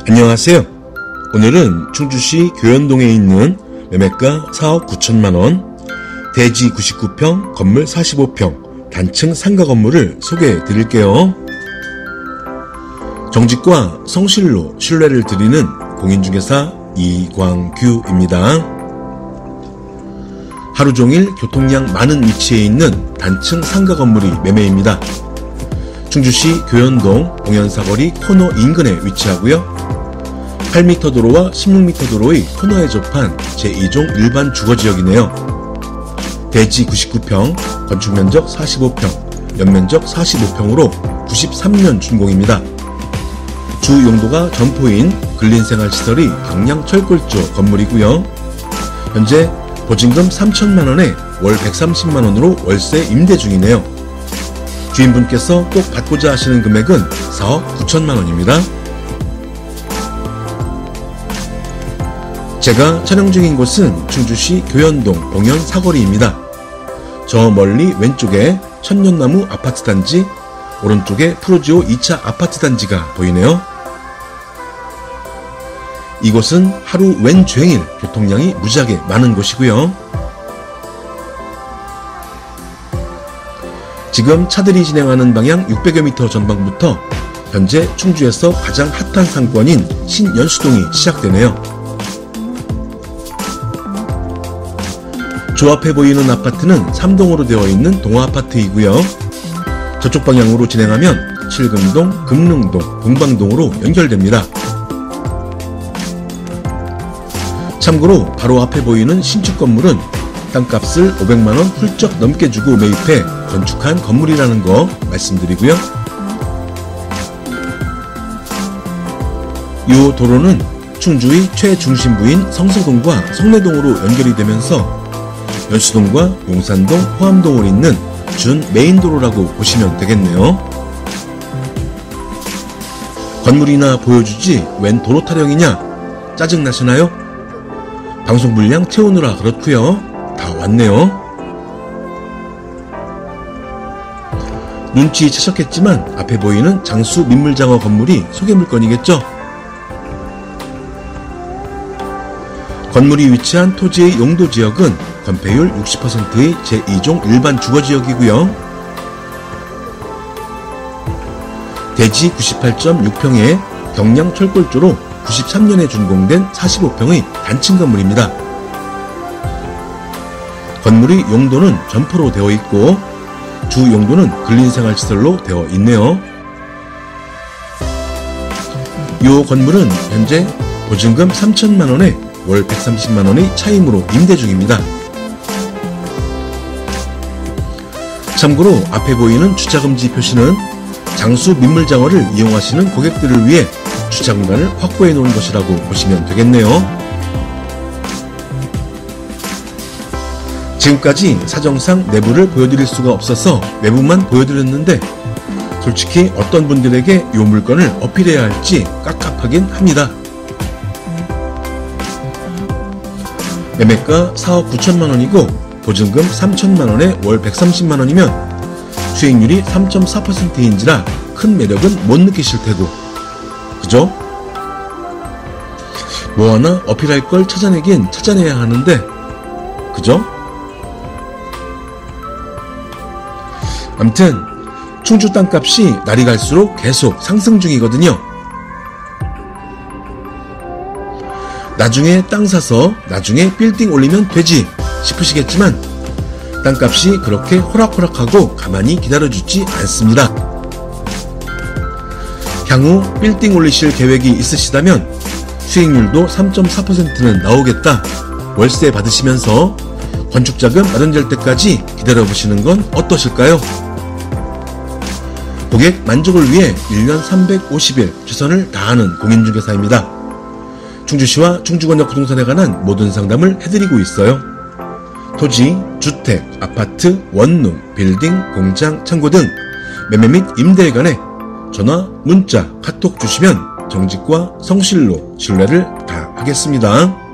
안녕하세요. 오늘은 충주시 교연동에 있는 매매가 4억 9천만원, 대지 99평, 건물 45평, 단층 상가 건물을 소개해 드릴게요. 정직과 성실로 신뢰를 드리는 공인중개사 이광규입니다. 하루종일 교통량 많은 위치에 있는 단층 상가 건물이 매매입니다. 충주시 교연동 봉현사거리 코너 인근에 위치하고요. 8m 도로와 16m 도로의 코너에 접한 제2종 일반 주거지역이네요. 대지 99평, 건축면적 45평, 연면적 45평으로 93년 준공입니다. 주 용도가 점포인 근린생활시설의 경량철골조 건물이고요. 현재 보증금 3천만원에 월 130만원으로 월세 임대 중이네요. 주인분께서 꼭 받고자 하시는 금액은 4억 9천만원입니다. 제가 촬영 중인 곳은 충주시 교연동 봉현사거리입니다. 저 멀리 왼쪽에 천년나무 아파트단지, 오른쪽에 프로지오 2차 아파트단지가 보이네요. 이곳은 하루 웬 종일 교통량이 무지하게 많은 곳이고요. 지금 차들이 진행하는 방향 600여 미터 전방부터 현재 충주에서 가장 핫한 상권인 신연수동이 시작되네요. 조합해 보이는 아파트는 3동으로 되어 있는 동아아파트이고요. 저쪽 방향으로 진행하면 칠금동, 금릉동, 동방동으로 연결됩니다. 참고로 바로 앞에 보이는 신축 건물은 땅값을 500만원 훌쩍 넘게 주고 매입해 건축한 건물이라는 거 말씀드리고요. 이 도로는 충주의 최중심부인 성서동과 성내동으로 연결이 되면서 연수동과 용산동, 호암동을 잇는 준 메인도로라고 보시면 되겠네요. 건물이나 보여주지 웬 도로 타령이냐? 짜증나시나요? 방송 분량 채우느라 그렇고요. 다 왔네요. 눈치채셨겠지만 앞에 보이는 장수 민물장어 건물이 소개물건이겠죠? 건물이 위치한 토지의 용도지역은 건폐율 60%의 제2종 일반 주거지역이고요. 대지 98.6평에 경량철골조로 93년에 준공된 45평의 단층 건물입니다. 건물의 용도는 점포로 되어 있고 주 용도는 근린생활시설로 되어 있네요. 이 건물은 현재 보증금 3천만원에 월 130만원의 차임으로 임대 중입니다. 참고로 앞에 보이는 주차금지 표시는 장수 민물장어를 이용하시는 고객들을 위해 주차 공간을 확보해 놓은 것이라고 보시면 되겠네요. 지금까지 사정상 내부를 보여드릴 수가 없어서 외부만 보여드렸는데 솔직히 어떤 분들에게 이 물건을 어필해야 할지 깝깝하긴 합니다. 매매가 4억 9천만원이고 보증금 3천만원에 월 130만원이면 수익률이 3.4%인지라 큰 매력은 못 느끼실 테고 그죠? 뭐 하나 어필할 걸 찾아내긴 찾아내야 하는데 그죠? 암튼 충주 땅값이 날이 갈수록 계속 상승 중이거든요. 나중에 땅 사서 나중에 빌딩 올리면 되지 싶으시겠지만 땅값이 그렇게 호락호락하고 가만히 기다려주지 않습니다. 향후 빌딩 올리실 계획이 있으시다면 수익률도 3.4%는 나오겠다. 월세 받으시면서 건축자금 마련될 때까지 기다려보시는 건 어떠실까요? 고객 만족을 위해 1년 350일 최선을 다하는 공인중개사입니다. 충주시와 충주권역 부동산에 관한 모든 상담을 해드리고 있어요. 토지, 주택, 아파트, 원룸, 빌딩, 공장, 창고 등 매매 및 임대에 관해 전화, 문자, 카톡 주시면 정직과 성실로 신뢰를 다하겠습니다.